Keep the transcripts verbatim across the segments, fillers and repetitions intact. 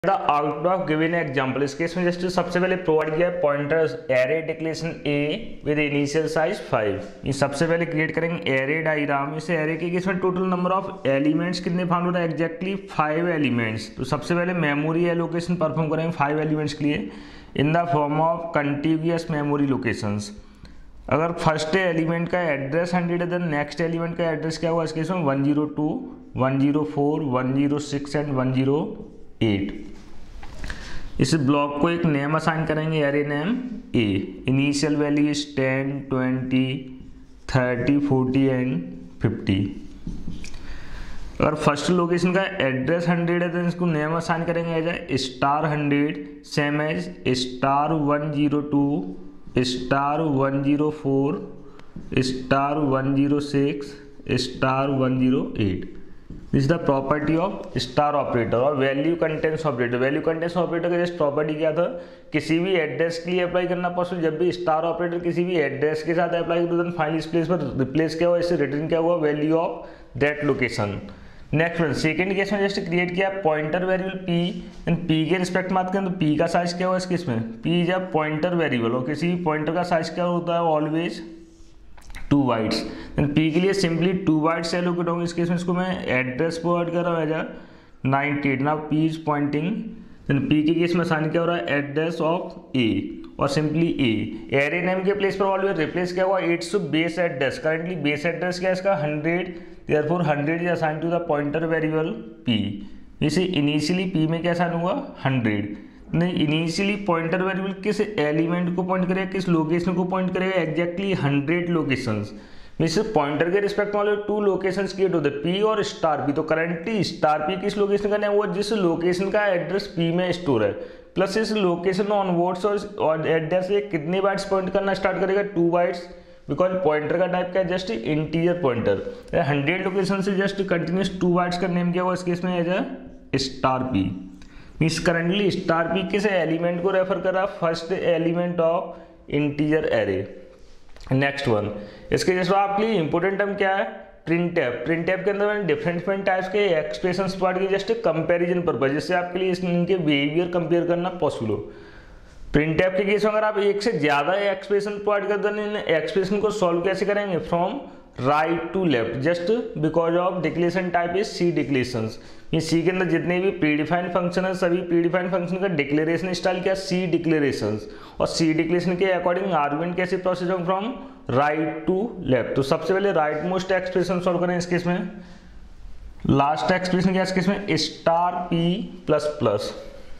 Out of given example. इस case में just सबसे पहले प्रोवाइड किया है pointers array declaration a with initial size five. ये सबसे पहले क्रिएट करेंगे एरे डायग्राम। इस एरे के केस में टोटल नंबर ऑफ एलिमेंट्स कितने फाउंड हो रहा है, एक्जैक्टली फाइव एलिमेंट्स। तो सबसे पहले मेमोरी एलोकेशन परफॉर्म करेंगे फाइव एलिमेंट्स के लिए in the form of continuous memory locations. अगर फर्स्ट एलिमेंट का एड्रेस हंड्रेड है देन नेक्स्ट एलिमेंट का एड्रेस क्या हुआ इस केस में one zero two, one zero four, one zero six and one zero eight. इस ब्लॉक को एक नेम असाइन करेंगे, array name A. Initial value is ten, twenty, thirty, forty and fifty. अगर फर्स्ट लोकेशन का address hundred है तो इसको name assign करेंगे as a star hundred, same as star one zero two, star one zero four, star one zero six, star one zero eight. This is the property of star operator. और value contents operator, value contents operator का just property क्या था, किसी भी address के लिए apply करना possible. जब भी स्टार ऑपरेटर किसी भी एड्रेस के साथ अप्लाई करो देन फाइनल इस प्लेस पर रिप्लेस क्या हुआ, इससे रिटर्न क्या हुआ, value of that location. Next one second case में जस्ट क्रिएट किया pointer variable P and P के रिस्पेक्ट में बात करें तो पी का साइज क्या हुआ इस केस में, पी जब पॉइंटर वेरिएबल और किसी भी पॉइंटर का साइज क्या होता है always two bytes. Then P के लिए सिंपली टू बाइट्स एलोकेट होंगे। इस केस में इसको मैं एड्रेस प्रोवाइड कर रहा हूँ as ninety eight. Now P is pointing, then P के केस में साइन क्या हो रहा है एड्रेस ऑफ ए और सिंपली ए। एरे नेम के प्लेस पर ऑलवेज रिप्लेस क्या हुआ its base address. Currently base address क्या है इसका hundred, therefore hundred is assign to the pointer variable P. इसे इनिशियली पी में क्या असाइन हुआ हंड्रेड। नहीं, इनिशियली पॉइंटर वेरिएबल किस एलिमेंट को पॉइंट करेगा, किस लोकेशन को पॉइंट करेगा, exactly hundred locations. Means pointer के रिस्पेक्ट वाले टू लोकेशंस क्रिएट होते हैं, पी और स्टार पी। तो करंटली स्टार पी किस लोकेशन का नेम हुआ, जिस लोकेशन का एड्रेस पी में स्टोर है, प्लस इस लोकेशन ऑनवर्ड्स और एड्रेस से कितने बाइट्स पॉइंट करना स्टार्ट करेगा, टू बाइट्स, बिकॉज पॉइंटर का टाइप क्या है just integer pointer. Hundred location से जस्ट कंटिन्यूस टू बाइट्स का नेम क्या हुआ इस केस में as a star P. Means currently star P किस एलिमेंट को रेफर कर रहा है, first element of integer array. Next one, इसके जैसे आपके लिए इंपॉर्टेंट टर्म क्या है, प्रिंट टैब। प्रिंट टैब के अंदर मैंने डिफरेंट डिफरेंट टाइप्स के एक्सप्रेशंस प्रोवाइड किए जस्ट कंपैरिजन पर्पस, जिससे आपके लिए इनके बिहेवियर कंपेयर करना पॉसिबल हो। प्रिंट टैब के केस में अगर आप एक से ज्यादा एक्सप्रेशन प्रोवाइड कर दें, इन एक्सप्रेशन को सॉल्व कैसे करेंगे, from right to left, just because of declaration type is C declarations. ये सी के अंदर जितने भी प्रीडिफाइंड फंक्शन है सभी प्रीडिफाइंड फंक्शन का डिक्लेरेशन स्टाइल क्या, सी डिक्लेरेशंस। और सी डिक्लेरेशन के अकॉर्डिंग आर्गुमेंट कैसे प्रोसेस होंगे, फ्रॉम राइट टू लेफ्ट। तो सबसे पहले राइट मोस्ट एक्सप्रेशन सॉल्व करें इस केस में। लास्ट एक्सप्रेशन क्या इस केस में, star P plus plus,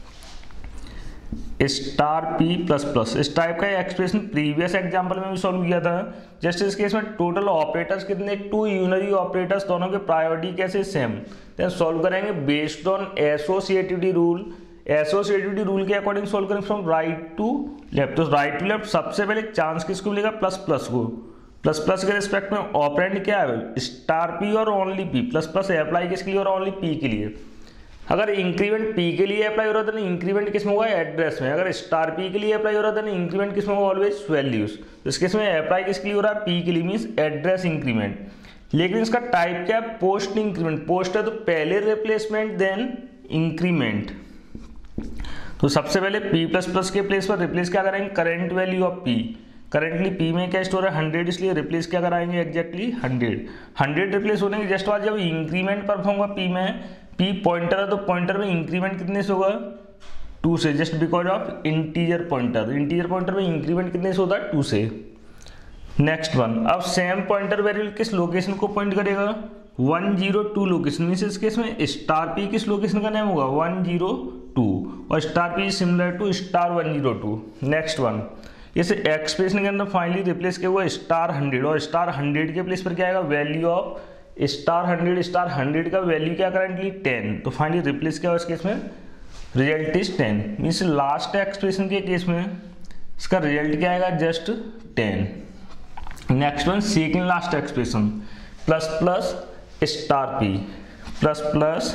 star P plus plus. इस टाइप का एक्सप्रेशन प्रीवियस एग्जांपल में भी सॉल्व किया था। जस्ट इस केस में टोटल ऑपरेटर्स कितने, टू यूनरी ऑपरेटर्स, दोनों के प्रायोरिटी कैसे सेम। देन सॉल्व करेंगे based on associativity rule. Associativity rule के अकॉर्डिंग सॉल्व करेंगे फ्रॉम राइट टू लेफ्ट। तो राइट टू लेफ्ट सबसे पहले चांस किसको मिलेगा, प्लस प्लस को। प्लस प्लस के रिस्पेक्ट में ऑपरेंड क्या है, स्टार पी और only P. Plus plus apply किसके लिए और ओनली पी के लिए। अगर इंक्रीमेंट पी के लिए अप्लाई हो रहा था ना, इंक्रीमेंट किस में होगा एड्रेस में। अगर स्टार पी के लिए अप्लाई हो रहा था ना, इंक्रीमेंट किस में होगा ऑलवेज वैल्यूज। तो इस केस में अप्लाई किसके लिए हो रहा है, पी के लिए, मींस एड्रेस इंक्रीमेंट। लेकिन इसका टाइप क्या है, पोस्ट इंक्रीमेंट। पोस्ट है तो पहले रिप्लेसमेंट देन इंक्रीमेंट। तो सबसे पहले पी प्लस प्लस के प्लेस पर रिप्लेस क्या करेंगे, current value of P. Currently P में क्या स्टोर है हंड्रेड, इसलिए रिप्लेस क्या कराएंगे एक्जैक्टली हंड्रेड। हंड्रेड रिप्लेस होने के जस्ट बाद जब इंक्रीमेंट परफॉर्म होगा पी में, पी पॉइंटर है तो पॉइंटर में इंक्रीमेंट कितने से होगा, टू से, just because of integer pointer. Integer pointer में इंक्रीमेंट कितने से होता है, टू से। नेक्स्ट वन, अब सेम पॉइंटर वेरिएबल किस लोकेशन को पॉइंट करेगा, one zero two location. Means इस केस में स्टार पी किस लोकेशन का नेम होगा, वन जीरो टू, और star P similar to star one zero two. Next one, इस एक्सप्रेशन के अंदर फाइनली रिप्लेस किया हुआ स्टार हंड्रेड, और स्टार हंड्रेड के प्लेस पर क्या आएगा, value of star hundred. Star hundred का वैल्यू क्या करंटली टेन, तो फाइनली रिप्लेस क्या हुआ इस केस में, result is ten. Means last expression के केस में इसका रिजल्ट क्या आएगा, just ten. Next one, second last expression, plus plus star P plus plus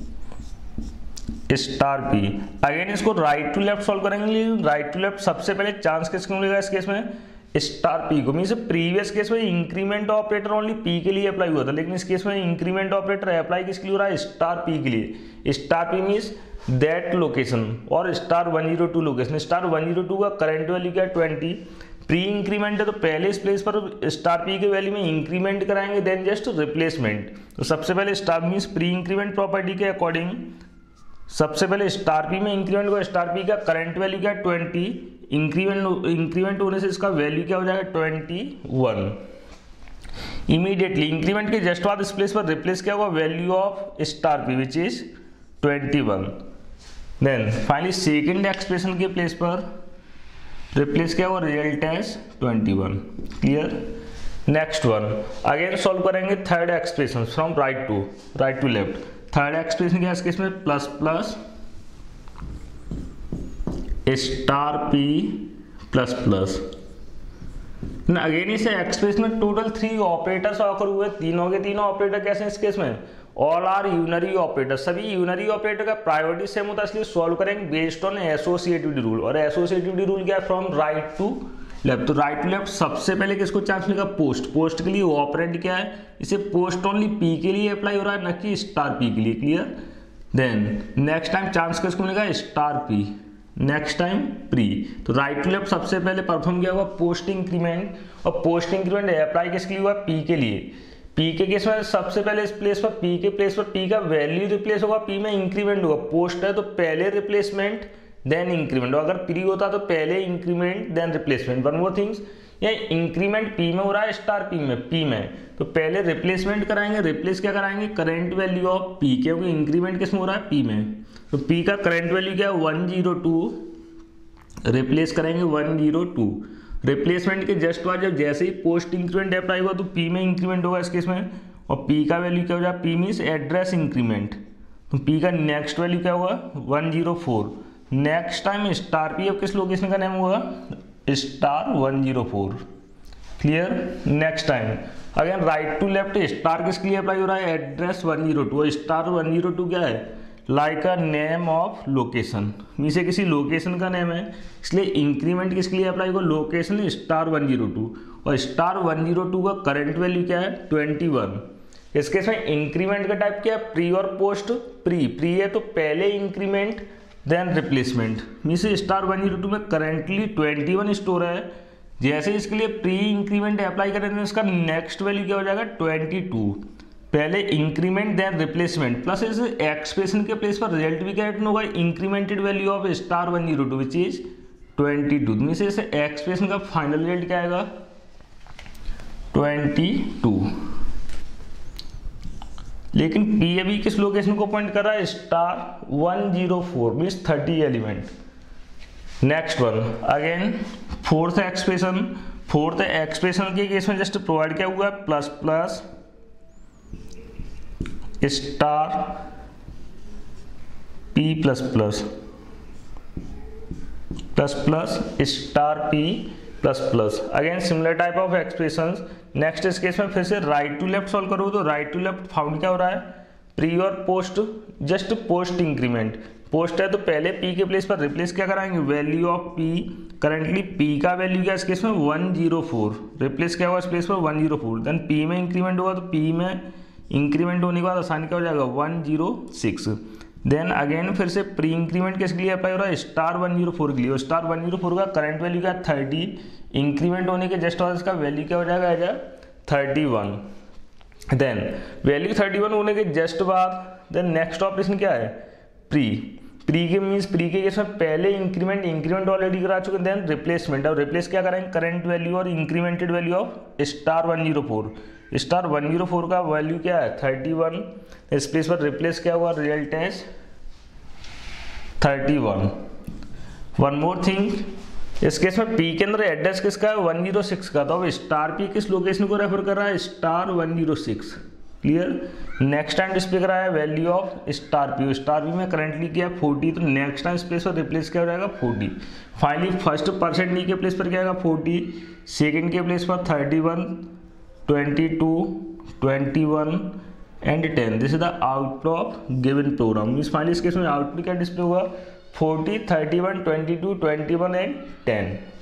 star P. Again इसको राइट टू लेफ्ट सॉल्व करेंगे। राइट टू लेफ्ट सबसे पहले chance किसको मिलेगा इस केस में, स्टार पी को, मीन्स प्रीवियस केस में इंक्रीमेंट ऑपरेटर ओनली पी के लिए अप्लाई हुआ था, लेकिन इस केस में इंक्रीमेंट ऑपरेटर अप्लाई किसके लिए हो रहा है, स्टार पी के लिए। Star P means that location और star one zero two location. Star one zero two का करंट वैल्यू क्या है ट्वेंटी, प्री इंक्रीमेंट है तो पहले इस प्लेस पर स्टार पी के वैल्यू में इंक्रीमेंट कराएंगे, देन जस्ट रिप्लेसमेंट। तो सबसे पहले star means pre increment property के अकॉर्डिंग सबसे पहले स्टार पी में इंक्रीमेंट को, स्टार पी का करंट वैल्यू क्या है ट्वेंटी, इंक्रीमेंट इंक्रीमेंट होने से इसका वैल्यू क्या हो जाएगा ट्वेंटी वन। इमीडिएटली इंक्रीमेंट के जस्ट बाद इस प्लेस पर रिप्लेस क्या होगा, value of star P which is twenty one. Then finally second expression के प्लेस पर रिप्लेस क्या होगा, result as twenty one. Clear. Next one again solve करेंगे third expression from right to right to left. Third expression क्या है, इसके इसमें plus plus star P plus plus. Again इस एक्सप्रेशन में टोटल थ्री ऑपरेटर्स ऑकर हुए, तीनों के तीनों ऑपरेटर कैसे हैं इस केस में, ऑल आर यूनरी ऑपरेटर। सभी यूनरी ऑपरेटर का प्रायोरिटी सेम होता है, इसलिए सॉल्व करेंगे बेस्ड ऑन एसोसिएटिविटी रूल। और एसोसिएटिविटी रूल क्या है, फ्रॉम राइट टू लेफ्ट। तो राइट टू लेफ्ट सबसे पहले किसको चांस मिलेगा, पोस्ट। पोस्ट के लिए ऑपरेंड क्या है, इसे पोस्ट ओनली पी के लिए अप्लाई हो रहा है, न कि स्टार पी के लिए। Clear. Then next time chance किसको मिलेगा, star P, next time pre. तो राइट टू लेफ्ट सबसे पहले परफॉर्म किया हुआ पोस्ट इंक्रीमेंट, और पोस्ट इंक्रीमेंट अप्लाई किसके लिए हुआ, पी के लिए। पी के केस में सबसे पहले इस प्लेस पर पी के प्लेस पर पी का वैल्यू रिप्लेस होगा, पी में इंक्रीमेंट होगा। पोस्ट है तो पहले रिप्लेसमेंट देन इंक्रीमेंट, अगर प्री होता तो पहले increment then replacement. One more things, ये इंक्रीमेंट पी में हो रहा है, स्टार पी में, पी में तो पहले रिप्लेसमेंट कराएंगे। रिप्लेस क्या कराएंगे, करंट वैल्यू ऑफ पी, क्योंकि इंक्रीमेंट किस में हो रहा है, पी में। तो पी का करंट वैल्यू क्या है वन जीरो टू, रिप्लेस करेंगे वन जीरो टू। रिप्लेसमेंट के जस्ट बाद जब जैसे ही पोस्ट इंक्रीमेंट अप्लाई हुआ तो पी में इंक्रीमेंट होगा इस केस में, और पी का वैल्यू क्या हो जाएगा, पी मीन्स एड्रेस इंक्रीमेंट। तो पी का नेक्स्ट वैल्यू क्या होगा, one zero four. Next time star P अब किस लोकेशन का नेम होगा, star one zero four. Clear. Next time again right to left, star किसके लिए अप्लाई हो रहा है, address one zero two. Star one zero two क्या है, like a name of location, मीसे किसी लोकेशन का नेम है, इसलिए इंक्रीमेंट किसके लिए अप्लाई होगा, location star one zero two. और स्टार वन जीरो टू का करंट वैल्यू क्या है, ट्वेंटी वन। इस केस में इंक्रीमेंट का टाइप क्या है, प्री और पोस्ट। प्री प्री है तो पहले increment then replacement, means star one zero two में करेंटली ट्वेंटी वन स्टोर है। जैसे इसके लिए प्री इंक्रीमेंट अप्लाई करेंगे इसका नेक्स्ट वैल्यू क्या हो जाएगा, ट्वेंटी टू। पहले इंक्रीमेंट देन रिप्लेसमेंट, प्लस इस एक्सप्रेशन के प्लेस पर रिजल्ट भी क्या होगा, incremented value of star one zero two which is twenty two. Means इस एक्सप्रेशन का फाइनल रिजल्ट क्या आएगा, ट्वेंटी टू। लेकिन पी अभी किस लोकेशन को पॉइंट कर रहा है, star one zero four means thirty element. Next one again fourth expression. Fourth expression के केस में जस्ट प्रोवाइड क्या हुआ है, plus plus star P plus plus plus plus star P plus plus. Again similar type of expressions. Next इस case में फिर से right to left solve करो तो राइट टू लेफ्ट फाउंड क्या हो रहा है, प्री और post, just post increment. Post है तो पहले पी के प्लेस पर रिप्लेस क्या कराएंगे, value of P. Currently p का वैल्यू क्या है इस केस में, वन जीरो फोर। रिप्लेस क्या होगा इस प्लेस पर, one zero four. Then p में इंक्रीमेंट होगा तो पी में इंक्रीमेंट होने के बाद आसानी क्या हो जाएगा, one zero six. Then again फिर से प्री इंक्रीमेंट किसके लिए अप्लाई हो रहा है, स्टार वन जीरो फोर के लिए। स्टार वन जीरो फोर का करंट वैल्यू क्या है, थर्टी। इंक्रीमेंट होने के जस्ट बाद इसका वैल्यू क्या हो जाएगा, as thirty one. Then value thirty one होने के जस्ट बाद देन नेक्स्ट ऑपरेशन क्या है, प्री। प्री के मीन्स प्री के केस में पहले इंक्रीमेंट इंक्रीमेंट ऑलरेडी करा चुके, देन रिप्लेसमेंट। अब रिप्लेस क्या करेंगे, करंट वैल्यू और incremented value of star one zero four. Star one zero four का वैल्यू क्या है, थर्टी वन। इस प्लेस पर रिप्लेस क्या हुआ, result as thirty one. One more thing, इस केस में पी के अंदर एड्रेस किसका है, वन जीरो सिक्स का। तो अब स्टार पी किस लोकेशन को रेफर कर रहा है, star one zero six. Clear. Next time display करा है value of star p. Star P में करंटली क्या है, फोर्टी। तो नेक्स्ट टाइम इस प्लेस पर रिप्लेस क्या हो जाएगा, forty. Finally first percent d के प्लेस पर क्या आएगा, फोर्टी। सेकेंड के प्लेस पर thirty one, twenty two, twenty one and ten. This is the output of given program. Means finally इस केस में आउटपुट क्या डिस्प्ले हुआ, forty, thirty one, twenty two, twenty one and ten.